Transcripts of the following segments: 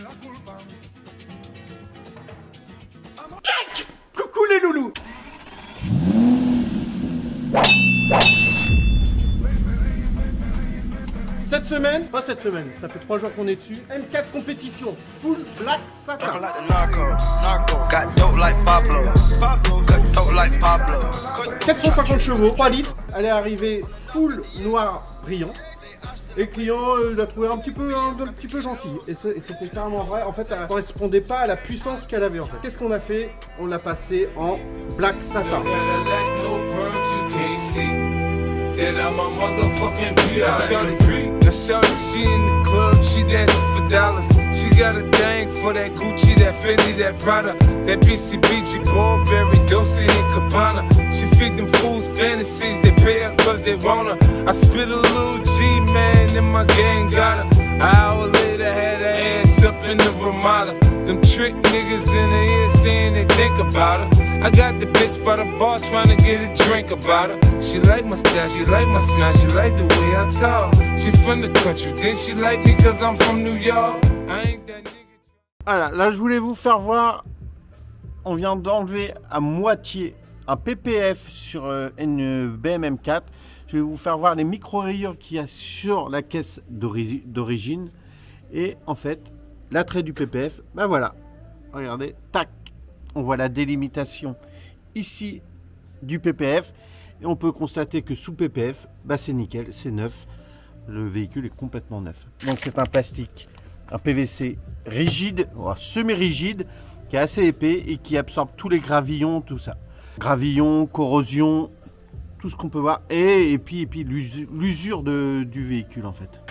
Coucou les loulous. Cette semaine, pas cette semaime, ça fait 3 jours qu'on est dessus. M4 compétition, full black satin. 450 chevaux, 3 litres. Elle est arrivée full noir brillant. Et le client l'a trouvé un petit peu gentil. Et c'était carrément vrai. En fait, elle ne correspondait pas à la puissance qu'elle avait en fait. Qu'est-ce qu'on a fait? On l'a passé en black satin. That I'm a motherfucking bitch. Now shorty, she in the club, she dancing for dollars. She got a thing for that Gucci, that Fendi, that Prada, that BCBG, Burberry, Dolce and Gabbana. She feed them fools fantasies, they pay her cause they want her. I spit a little G, man, and my gang got her. An hour later, had her ass up in the Ramada. Them trick niggas in the ear saying they think about her. I got the bitch by the bar trying to get a drink about her. She like my style, she like my smile, she like the way I talk. She from the country, then she like me cause I'm from New York. I ain't that nigga. Voilà, là je voulais vous faire voir, on vient d'enlever à moitié un PPF sur une BM-M4. Je vais vous faire voir les micro-rayures qu'il y a sur la caisse d'origine. Et en fait, l'attrait du PPF, ben voilà, regardez, tac, on voit la délimitation ici du PPF. Et on peut constater que sous PPF, bah c'est nickel, c'est neuf. Le véhicule est complètement neuf. Donc c'est un plastique, un PVC rigide, semi-rigide, qui est assez épais et qui absorbe tous les gravillons, tout ça. Gravillons, corrosion, tout ce qu'on peut voir. Et puis l'usure du véhicule en fait.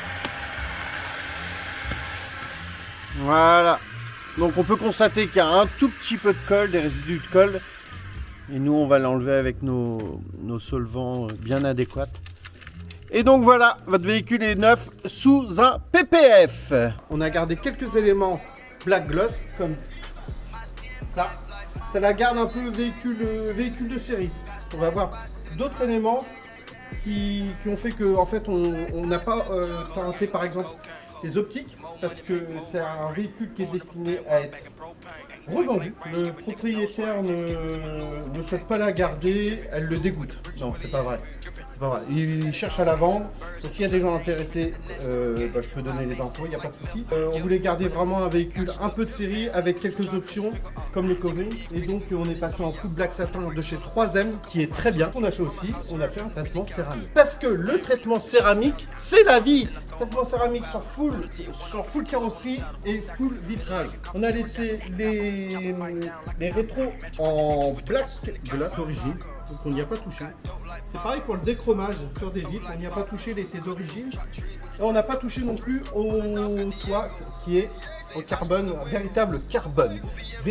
Voilà. Donc on peut constater qu'il y a un tout petit peu de colle, des résidus de colle. Et nous on va l'enlever avec nos solvants bien adéquats. Et donc voilà, votre véhicule est neuf sous un PPF. On a gardé quelques éléments black gloss comme ça. Ça la garde un peu véhicule de série. On va voir d'autres éléments qui ont fait que en fait on n'a pas teinté par exemple les optiques parce que c'est un véhicule qui est destiné à être revendu. Le propriétaire ne souhaite pas la garder, elle le dégoûte. Non, c'est pas vrai. C'est pas vrai. Il cherche à la vendre. Donc s'il y a des gens intéressés, bah, je peux donner les infos, il n'y a pas de souci. On voulait garder vraiment un véhicule un peu de série avec quelques options comme le covering. Et donc on est passé en full black satin de chez 3M qui est très bien. On a fait aussi, on a fait un traitement céramique. Parce que le traitement céramique, c'est la vie. Traitement céramique sur full carrosserie et full vitrage. On a laissé les rétros en black glace d'origine, donc on n'y a pas touché. C'est pareil pour le déchromage sur des vitres, on n'y a pas touché, il était d'origine. Et on n'a pas touché non plus au toit qui est au carbone, véritable carbone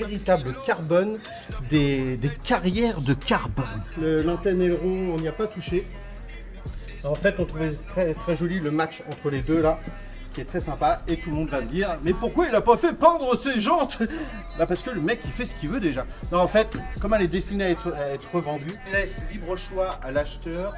des carrières de carbone. L'antenne aileron, on n'y a pas touché. En fait, on trouvait très joli le match entre les deux là, qui est très sympa. Et tout le monde va me dire, mais pourquoi il n'a pas fait peindre ses jantes? Bah parce que le mec il fait ce qu'il veut déjà. Non, en fait, comme elle est destinée à être revendue, il laisse libre choix à l'acheteur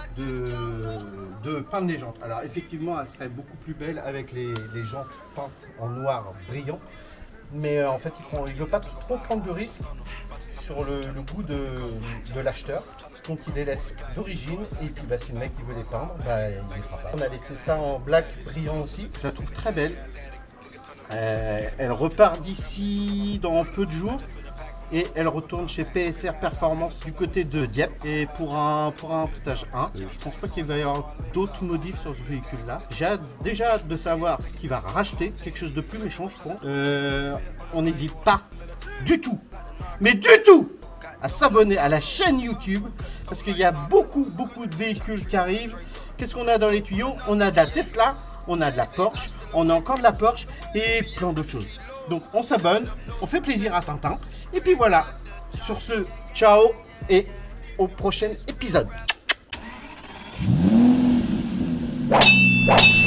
de peindre les jantes. Alors effectivement, elle serait beaucoup plus belle avec les jantes peintes en noir brillant. Mais en fait, il ne veut pas trop prendre de risques sur le goût de l'acheteur. Donc il les laisse d'origine et puis bah, si le mec il veut les peindre, bah, il les fera pas. On a laissé ça en black brillant aussi. Je la trouve très belle. Elle repart d'ici dans peu de jours et elle retourne chez PSR Performance du côté de Dieppe. Et pour un stage 1, je pense pas qu'il va y avoir d'autres modifs sur ce véhicule là. J'ai déjà hâte de savoir ce qu'il va racheter, quelque chose de plus méchant je pense. On n'hésite pas du tout, mais du tout, à s'abonner à la chaîne YouTube parce qu'il y a beaucoup de véhicules qui arrivent. Qu'est-ce qu'on a dans les tuyaux? On a de la Tesla, on a de la Porsche, on a encore de la Porsche et plein d'autres choses. Donc on s'abonne, on fait plaisir à Tintin et puis voilà. Sur ce, ciao et au prochain épisode.